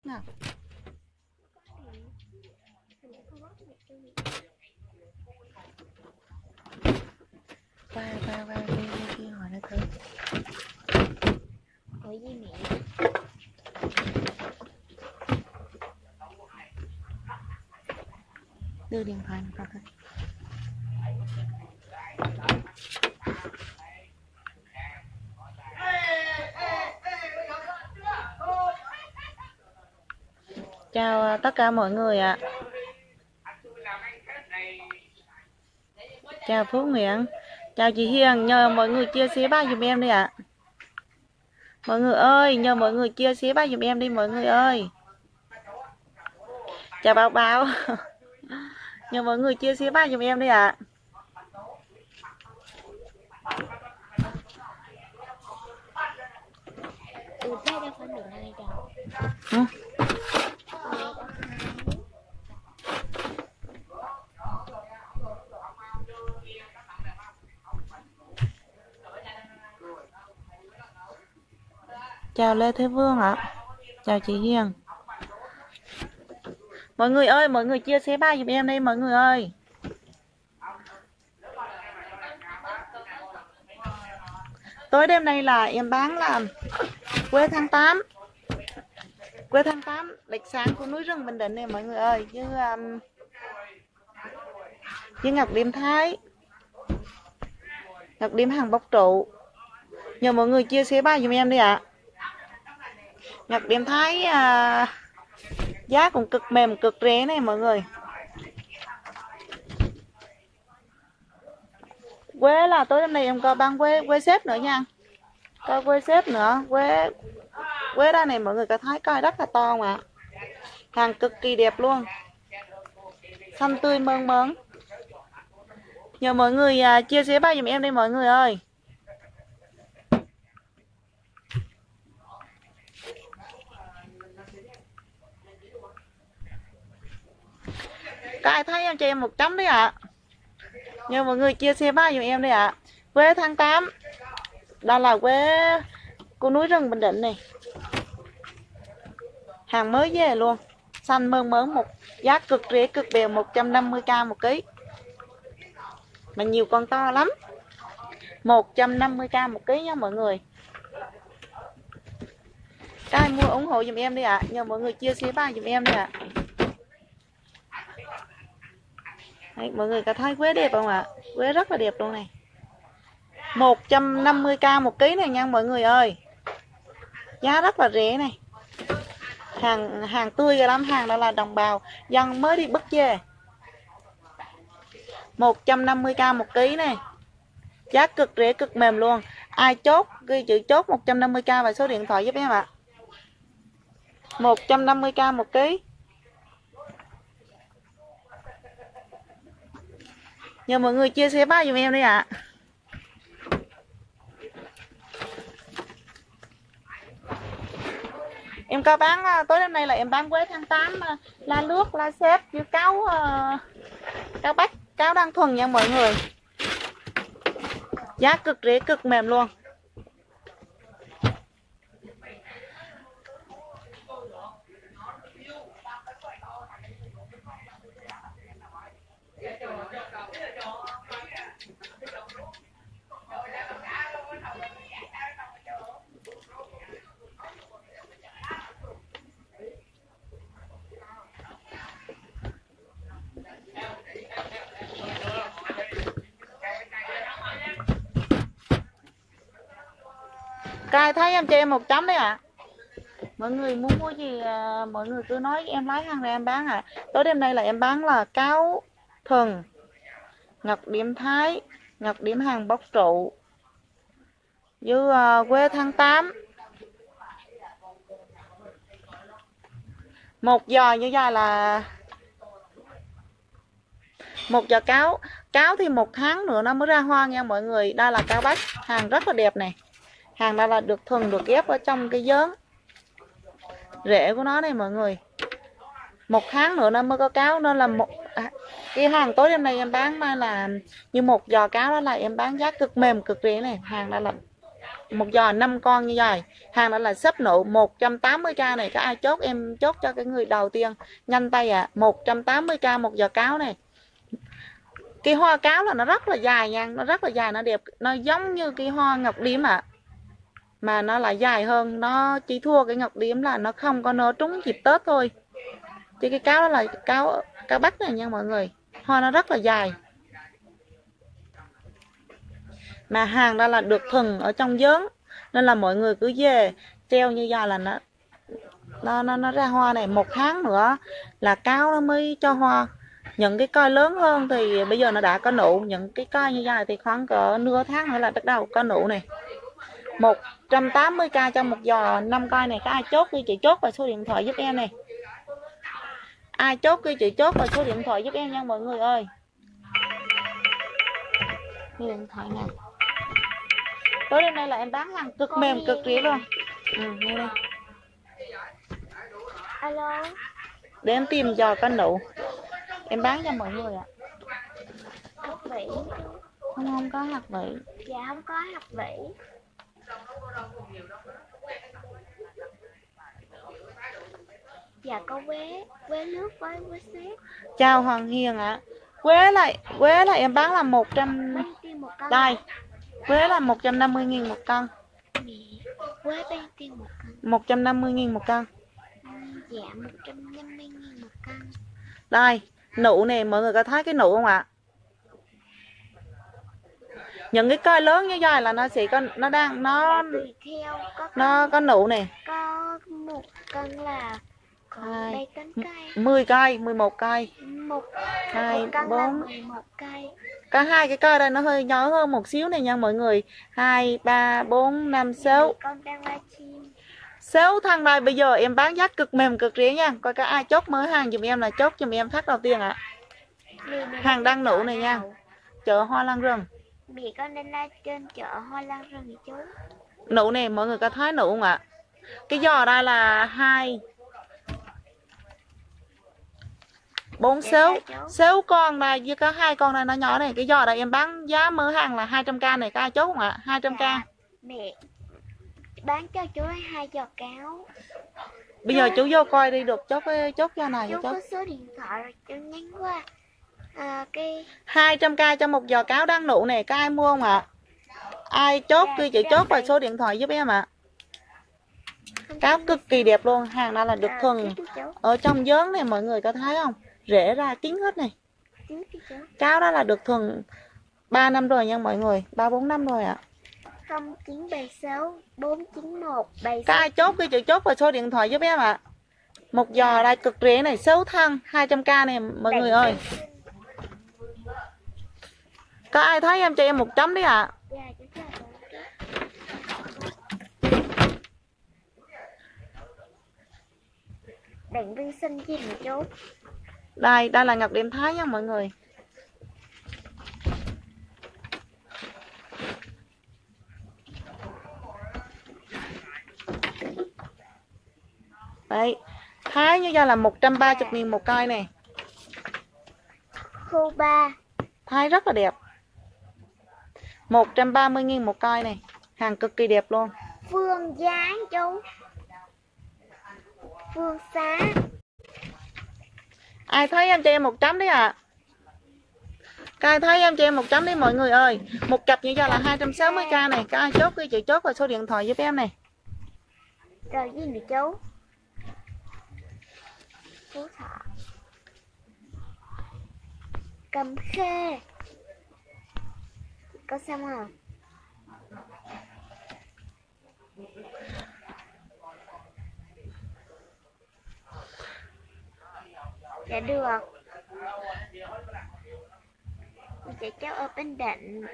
Nào. Qua bên kia hỏi nó thử. Với gì mẹ? Đưa điện thoại vào thôi. Chào tất cả mọi người ạ. Chào Phú Nguyễn. Chào chị Hiền, nhờ mọi người chia sẻ bài giùm em đi ạ. Mọi người ơi, nhờ mọi người chia sẻ bài giùm em đi mọi người ơi. Chào Bảo Bảo. Nhờ mọi người chia sẻ bài giùm em đi ạ. Ừ, thế đâu phải được ai đâu. Ừ. Chào Lê Thế Vương ạ. Chào chị Hiền. Mọi người ơi, mọi người chia sẻ bài giùm em đi mọi người ơi. Tối đêm nay là em bán là quê tháng 8. Quê tháng 8, đặc sản của núi rừng Bình Định này mọi người ơi. Với ngọc điếm Thái, ngọc điếm hàng bốc trụ. Nhờ mọi người chia sẻ bài giùm em đi ạ. Ngọc điếm Thái giá cũng cực mềm cực rẻ này mọi người. Quế là tối hôm nay em có bán quế xếp nữa nha. Có quế xếp nữa, quế đây này mọi người có thấy coi rất là to mà. Hàng cực kỳ đẹp luôn. Xanh tươi mơn mớn. Nhờ mọi người chia sẻ bài giùm em đi mọi người ơi. Có ai thấy em cho em một chấm đấy ạ. Nhờ mọi người chia sẻ bài giùm em đi ạ. Quế tháng 8. Đó là quế của núi rừng Bình Định này. Hàng mới về luôn. Xanh mơn mớn, một giá cực rẻ cực bèo, 150k một ký. Mà nhiều con to lắm. 150k một ký nha mọi người. Các ai mua ủng hộ giùm em đi ạ. Nhờ mọi người chia sẻ bài giùm em đi ạ. Đấy, mọi người có thấy quế đẹp không ạ? Quế rất là đẹp luôn này. 150k một ký này nha mọi người ơi. Giá rất là rẻ này. Hàng tươi rồi lắm, hàng đó là đồng bào dân mới đi bắt về. 150k một ký này. Giá cực rẻ cực mềm luôn. Ai chốt ghi chữ chốt 150k và số điện thoại giúp em ạ. 150k một ký. Nhờ mọi người chia sẻ bài giùm em đi ạ. Em có bán tối hôm nay là em bán quế tháng 8, la lướt, la xếp với cáo bách, cáo đăng thuần nha mọi người. Giá cực rẻ cực mềm luôn. Cai thấy em cho em một chấm đấy ạ. Mọi người muốn mua gì mọi người cứ nói em lấy hàng này em bán ạ. Tối đêm nay là em bán là cáo thuần, ngọc điếm Thái, ngọc điếm hàng bốc trụ với quế tháng 8. Một giò như vậy là một giò cáo thì 1 tháng nữa nó mới ra hoa nha mọi người. Đây là cáo bách, hàng rất là đẹp này. Hàng đây là được thuần, được ghép ở trong cái giớn rễ của nó này mọi người. 1 tháng nữa nó mới có cáo, nên là cái hàng tối đêm nay em bán là như một giò cáo đó là em bán giá cực mềm cực rẻ này. Hàng đây là một giò 5 con như vậy. Hàng đó là sấp nụ 180k này. Các ai chốt em chốt cho cái người đầu tiên nhanh tay ạ. 180k một giò cáo này. Cái hoa cáo là nó rất là dài nha, nó rất là dài, nó đẹp, nó giống như cái hoa ngọc điếm ạ. Mà nó lại dài hơn, nó chỉ thua cái ngọc điếm là nó không có nở trúng dịp Tết thôi. Thì cái cáo đó là cáo Bắc này nha mọi người. Hoa nó rất là dài. Mà hàng đó là được thuần ở trong giớn, nên là mọi người cứ về treo như vậy là nó ra hoa này. 1 tháng nữa là cáo nó mới cho hoa. Những cái cây lớn hơn thì bây giờ nó đã có nụ, những cái cây như vậy thì khoảng cỡ nửa tháng nữa là bắt đầu có nụ này. 180k cho một giò 5 cây này. Các ai chốt đi chị chốt vào số điện thoại giúp em này. Ai chốt đi chị chốt vào số điện thoại giúp em nha mọi người ơi. Cái điện thoại này. Tối đêm nay là em bán hàng cực mềm cực rẻ luôn. Nghe đây. Alo. Để em tìm giò có nụ. Em bán cho mọi người ạ. Hạt vỉ. Không có hạt vỉ. Dạ không có hạt vỉ. Dạ có quế nước với quế sét. Chào Hoàng Hiền ạ. Quế lại em bán là 100. Đây. Quế là 150.000 một cân. Quế bao tiền một cân? 150.000 một cân. Dạ 150.000 một cân. Đây, nụ này mọi người có thấy cái nụ không ạ? Những cái cây lớn như vậy là nó sẽ có nó có nụ này. Có 1 cân là còn 7 cân cây. 10 cây, 11 cây. 2 4 11 cây. Có 2 cái cây đây nó hơi nhỏ hơn một xíu này nha mọi người. 2 3 4 5 6. Con đang livestream. 6 thằng này bây giờ em bán giá cực mềm cực rẻ nha. Coi các ai chốt mới hàng giùm em là chốt giùm em phát đầu tiên ạ. Hàng đăng nụ này nha. Chợ Hoa Lan Rừng. Mẹ con đang live trên chợ Hoa Lan Rừng thì chú. Nụ này mọi người có thấy nụ không ạ? Cái giò đây là 2 4 6 con này, với có 2 con này nó nhỏ này. Cái giò này em bán giá mở hàng là 200k này. Các ai chốt không ạ? 200k. Dạ, mẹ bán cho chú 2 giò cáo. Bây giờ chú vô coi đi, được chốt cho này. Chú có số điện thoại rồi chú nhắn qua. 200k cho một giò cáo đăng nụ này. Các ai mua không ạ? Ai chốt đi chị chốt vào số điện thoại giúp em ạ. Cáo cực kỳ đẹp luôn. Hàng này là được thuần ở trong giớn này, mọi người có thấy không? Rễ ra kín hết này. Cáo đó là được thuần 3 năm rồi nha mọi người. 3-4 năm rồi ạ. 0976 491 76. Các ai chốt đi chị chốt vào số điện thoại giúp em ạ. Một giò đây cực rẻ này, 6 thân 200k này mọi người ơi. Có ai thấy em cho em 1 chấm đi ạ. Đặng Viên Sinh gì mà chú. Đây là ngọc điểm Thái nha mọi người. Đấy, Thái như ra là 130.000 một cây này. Khu 3. Thái rất là đẹp. 130.000 một cây này. Hàng cực kỳ đẹp luôn. Phương Giáng chú. Phương Xá. Ai thấy em cho em 1 chấm đấy ạ. Các ai thấy em cho em 1 chấm đi mọi người ơi. Một cặp như ra là 260k này. Các ai chốt đi chị chốt vào số điện thoại giúp em này. Rồi gì vậy chú? Phú Thọ. Cẩm Khê. Có xong không? Dạ được. Dạ cháu ở Bình Định.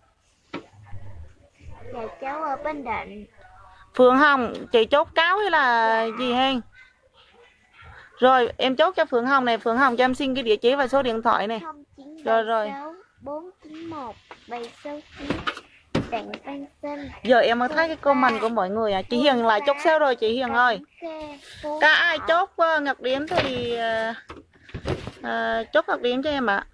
Dạ cháu ở Bình Định. Phượng Hồng, chị chốt cáo hay là gì hen? Rồi em chốt cho Phượng Hồng này. Phượng Hồng cho em xin cái địa chỉ và số điện thoại này. 0976 491 769. Đặng Văn Sinh. Giờ em mới thấy cái comment của mọi người à. Chị Hiền lại chốt sao rồi chị Hiền ơi. Các ai chốt ngọc điểm thì chốt ngọc điểm cho em ạ.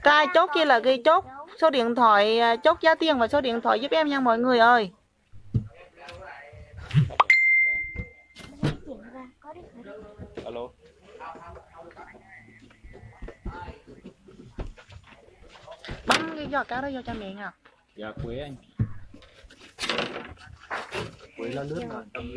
Cái chốt kia là ghi chốt số điện thoại, chốt giá tiền và số điện thoại giúp em nha mọi người ơi. Alo. Bấm cái giò cá đó vô cho mẹ nha. Dạ Quế anh. Quế là nước mà tầm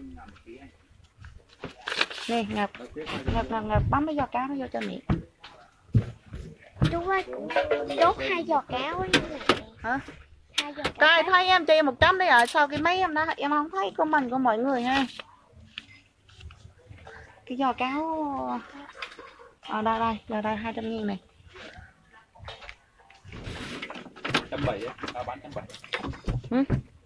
Nè ngập bấm cái giò cá đó vô cho mẹ. Chú ơi, đốt 2 giò cá quá như này. Hả? 2 giò cá. Cái thấy em cho em 100 đấy ạ. Sao cái mấy em đó em không thấy comment của mọi người ha. Cái giò cáo đây 200.000 này. 170 á, tao bán 170.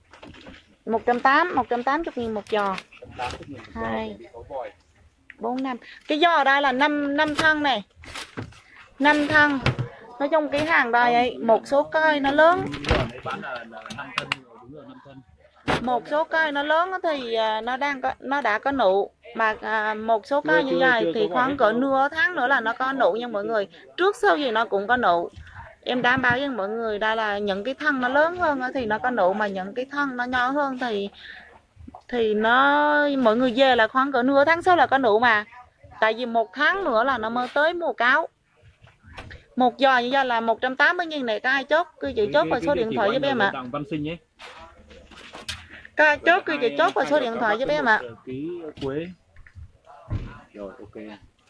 180.000 một giò. 2 4 5. Cái giò đây là 5 thân này. 5 thân. Nói chung cái hàng đây ấy, một số cây nó lớn. Bán là 5 thân, đúng rồi 5 thân. Một số cây nó lớn thì nó đã có nụ, mà một số cây như vậy thì khoảng cỡ nửa tháng nữa là nó có nụ nha mọi người. Trước sau gì nó cũng có nụ. Em đảm bảo với mọi người đây là những cái thân nó lớn hơn thì nó có nụ, mà những cái thân nó nhỏ hơn thì nó mọi người về là khoảng cỡ nửa tháng sau là có nụ mà. Tại vì 1 tháng nữa là nó mới tới mùa cáo. Một giò như vậy là 180.000 này, các ai chốt cứ chị chốt vào số điện thoại giúp em ạ. Văn Sinh ấy. Các ai chốt cứ chị chốt vào số điện thoại giúp em ạ. Ký Quế. Rồi ok.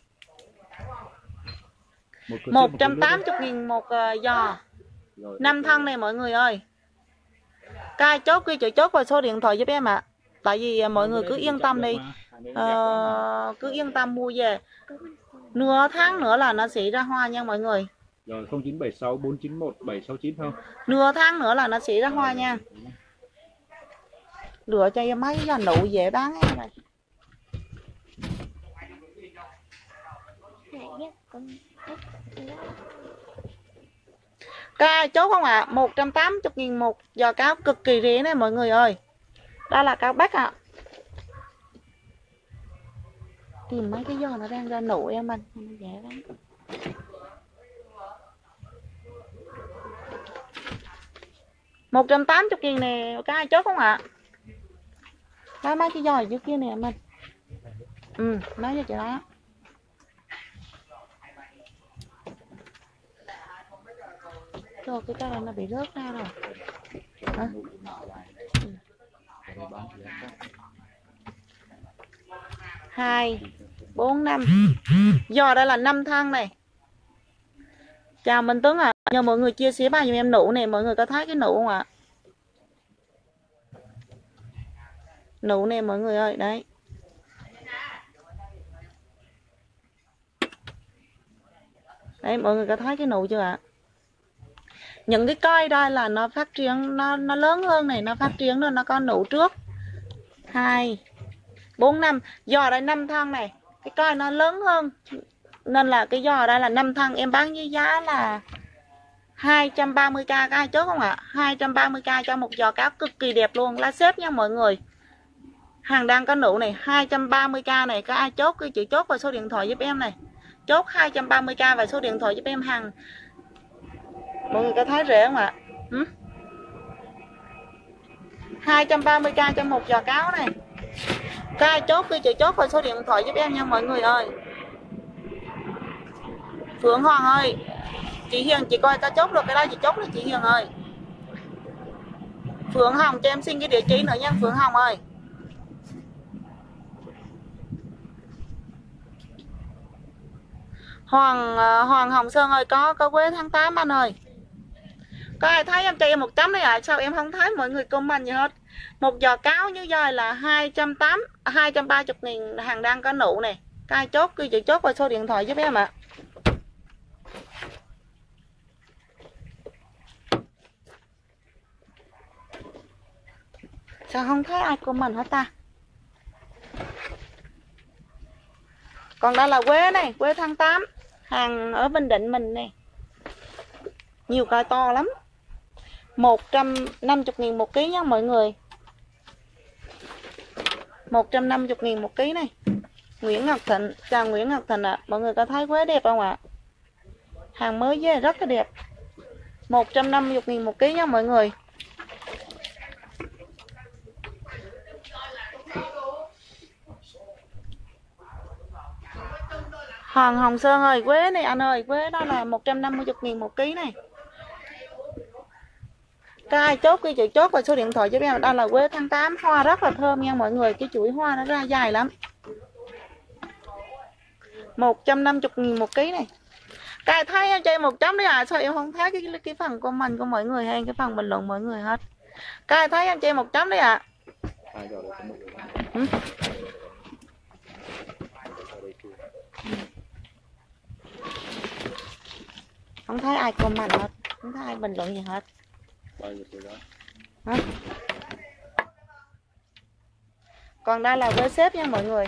180.000 một giò. 5 thân này mọi người ơi. Các ai chốt cứ chị chốt vào số điện thoại giúp em ạ. Tại vì mọi người cứ yên tâm đi. Cứ yên tâm mua về. Nửa tháng nữa là nó sẽ ra hoa nha mọi người. Rồi 0976 491 769 không? Nửa tháng nữa là nó sẽ ra hoa nha. Lựa cho em mấy giò nụ dễ bán em này. Cái chốt không ạ? 180.000 một giò cáo cực kỳ rẻ này mọi người ơi. Đây là cáo Bắc ạ. Tìm mấy cái giò nó đang ra nụ em anh, nó dễ lắm. Một 180.000 nè, cái ai chốt không ạ? Lấy mấy cái giò ở dưới kia nè em anh. Lấy cho chị đó. Trời, cái cây này nó bị rớt ra rồi. Hả? 2 4 5. Giò đây là 5 thân này. Chào Minh Tuấn ạ. Nhờ mọi người chia sẻ bao nhiêu em nụ này, mọi người có thấy cái nụ không ạ? Nụ này mọi người ơi, đấy. Đấy, mọi người có thấy cái nụ chưa ạ? Những cái cây đây là nó phát triển, nó lớn hơn này, nó phát triển nên nó có nụ trước. 2 4 5. Giò đây 5 thân này. Cái cây nó lớn hơn nên là cái giò đây là 5 thân, em bán với giá là 230k. Các ai chốt không ạ? 230k cho một giò cáo cực kỳ đẹp luôn, lá xếp nha mọi người. Hàng đang có nụ này, 230k này, các ai chốt cứ chữ chốt vào số điện thoại giúp em này. Chốt 230k và số điện thoại giúp em hàng. Mọi người có thấy rẻ không ạ? 230k cho một giò cáo này. Các ai chốt cứ chữ chốt vào số điện thoại giúp em nha mọi người ơi. Phượng Hoàng ơi, chị Hiền chị coi ta chốt được cái đó, chị chốt được chị Hiền ơi. Phượng Hồng cho em xin cái địa chỉ nữa nha Phượng Hồng ơi. Hoàng Hồng Sơn ơi, có quế tháng 8 anh ơi. Có ai thấy em cho em 100 đấy ạ? Sao em không thấy mọi người comment gì hết? Một giò cáo như vậy là 230.000, hàng đang có nụ này. Các ai chốt cứ chữ chốt vào số điện thoại giúp em ạ. Sao không thấy ai comment hết ta? Còn đây là quế này, quế tháng 8, hàng ở Bình Định mình nè. Nhiều cây to lắm. 150.000 một ký nha mọi người. 150.000 một ký này. Nguyễn Ngọc Thịnh, chào Nguyễn Ngọc Thịnh ạ. Mọi người có thấy quế đẹp không ạ? Hàng mới về rất là đẹp. 150.000 một ký nha mọi người. Hoàng Hồng Sơn ơi, quế này anh ơi, quế đó là 150.000 một ký này. Các ai chốt cái chữ chốt và số điện thoại cho em. Đây là quế tháng 8, hoa rất là thơm nha mọi người. Cái chuỗi hoa nó ra dài lắm. 150.000 một ký này. Các ai thấy em cho em 1 chấm đi à? Sao em không thấy cái phần comment của mọi người hay cái phần bình luận mọi người hết? Các ai thấy em cho em 1 chấm đi à? Ừ? Không thấy ai comment hết, không thấy ai bình luận gì hết. Hả? Còn đây là với xếp nha mọi người.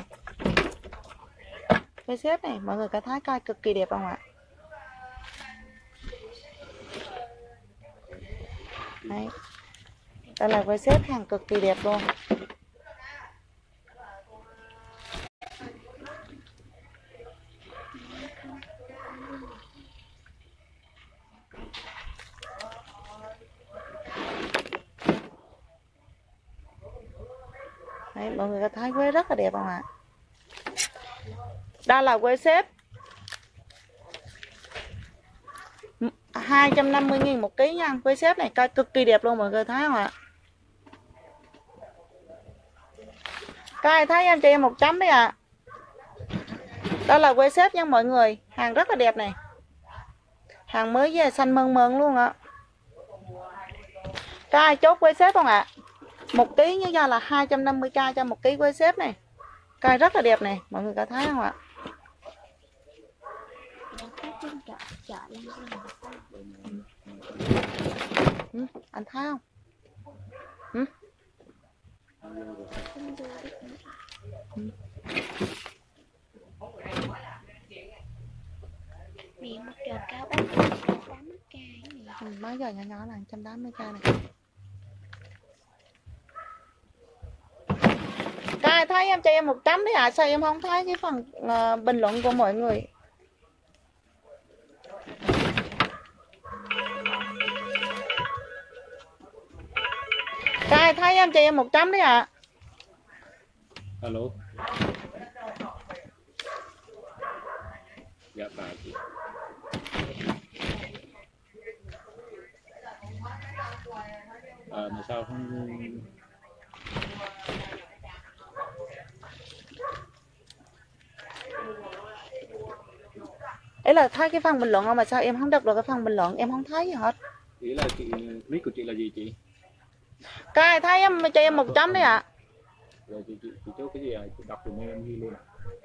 Với xếp này mọi người có thấy coi cực kỳ đẹp không ạ? Đấy. Đây là với xếp hàng cực kỳ đẹp luôn. Đấy, mọi người có thấy quế rất là đẹp không ạ? Đây là quế xếp 250.000 một ký nha. Quế xếp này coi cực kỳ đẹp luôn mọi người thấy không ạ? Các ai thấy em cho em 1 chấm đấy ạ. Đó là quế xếp nha mọi người. Hàng rất là đẹp này. Hàng mới về xanh mơn mơn luôn ạ. Các ai chốt quế xếp không ạ? 1 ký như ra là 250k cho 1 ký quế xếp này. Cây rất là đẹp này, mọi người có thấy không ạ? Ừ, anh thấy không? Ừ? Mẹ một trò cao 80k này. Mấy giờ nhỏ nhỏ là 180k này. Các ai thấy em cho em 1 chấm đấy ạ? Sao em không thấy cái phần bình luận của mọi người? Các ai thấy em cho em 1 chấm đấy ạ? Alo. Dạ phải chị. Mà sao không Ấy là thấy cái phần bình luận không mà sao em không đọc được cái phần bình luận, em không thấy gì hết. ý là chị, nick của chị là gì chị? Các ai thấy em cho em 1 chấm đấy ạ? Rồi chị chốt cái gì à? Chị đọc từ em ghi luôn.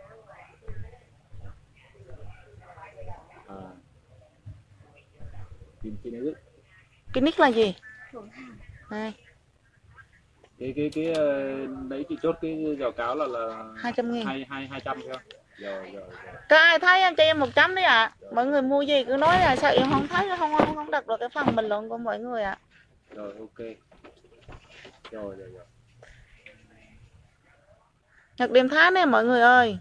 Chị này Cái nick là gì? Đây. Cái đấy chị chốt cái rào cáo là 200.000. 200 theo. Rồi. Các ai thấy em cho em 1 chấm đấy ạ? Mọi người mua gì cứ nói là sao em không thấy, không đọc được cái phần bình luận của mọi người ạ. Rồi ok. Rồi. Nhật đêm tháng này mọi người ơi.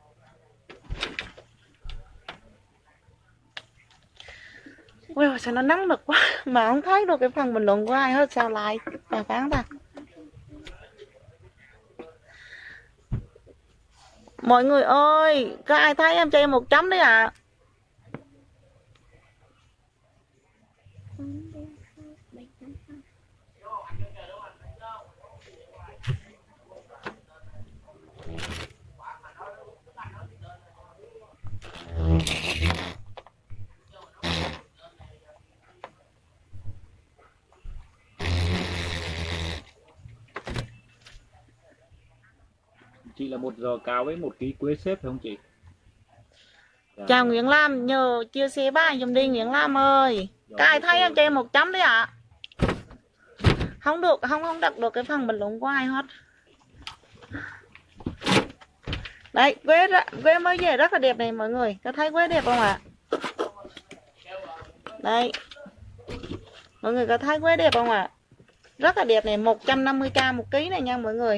Ui sao nó nắng nực quá mà không thấy được cái phần bình luận của ai hết, sao lại mà phán ta. Mọi người ơi, có ai thấy em cho em 1 chấm đấy ạ? Chị là 1 giò cáo với 1 ký quế xếp phải không chị? Dạ. Chào Nguyễn Lam, nhờ chia sẻ bài giùm đi Nguyễn Lam ơi. Các ai thấy em cho em 1 chấm đấy ạ? Không được, không đọc được cái phần bình luận của ai hết. Đấy, quế mới về rất là đẹp này mọi người. Có thấy quế đẹp không ạ? Đây. Mọi người có thấy quế đẹp không ạ? Rất là đẹp này, 150k 1 ký này nha mọi người.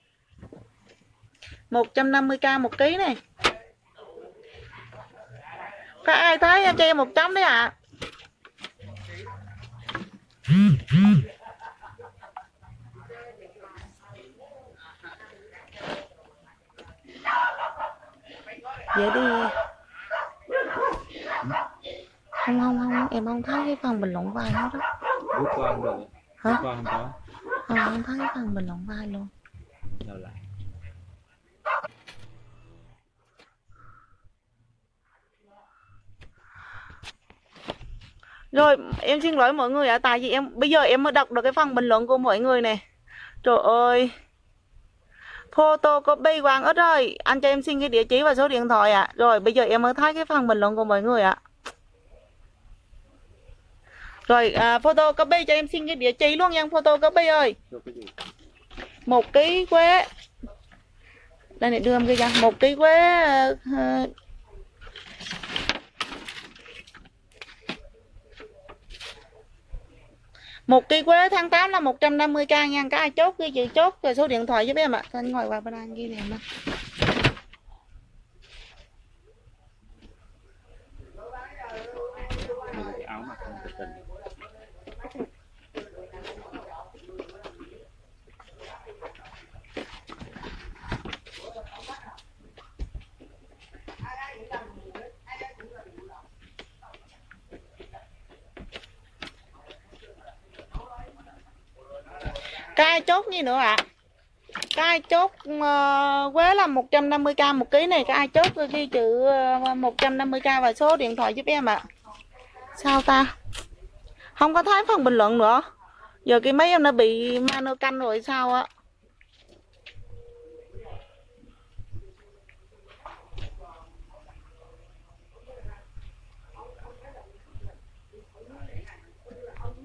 150k 1 ký này. Có ai thấy em cho em 1 chấm đấy ạ? Vậy đi. Không, em không thấy cái phần bình luận vai nó đó. Bước qua không được. Hả? Bước qua không có. Không thấy cái phần bình luận vai luôn. Đâu lại. Rồi em xin lỗi mọi người ạ, tại vì bây giờ em mới đọc được cái phần bình luận của mọi người nè. Trời ơi. Photocopy Hoàng Ích ơi, anh cho em xin cái địa chỉ và số điện thoại ạ. Rồi bây giờ em mới thấy cái phần bình luận của mọi người ạ. Rồi photocopy cho em xin cái địa chỉ luôn nha photocopy ơi. 1 ký quế. Đây này đưa em cái ra 1 ký quế 1 ký quế tháng 8 là 150k nha. Các ai chốt ghi chữ chốt rồi số điện thoại giúp em ạ. Anh ngồi qua bên anh ghi nè. Cái áo mặc không tự tình. Các ai chốt gì nữa ạ? Các ai chốt quế là 150k 1 ký này. Các ai chốt ghi chữ 150k và số điện thoại giúp em ạ. Sao ta? Không có thấy phần bình luận nữa. Giờ cái máy em đã bị mano canh rồi sao á?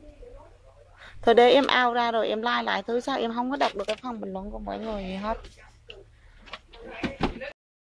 Thôi để em out ra rồi em like lại thứ sao em không có đọc được cái phần bình luận của mọi người gì hết.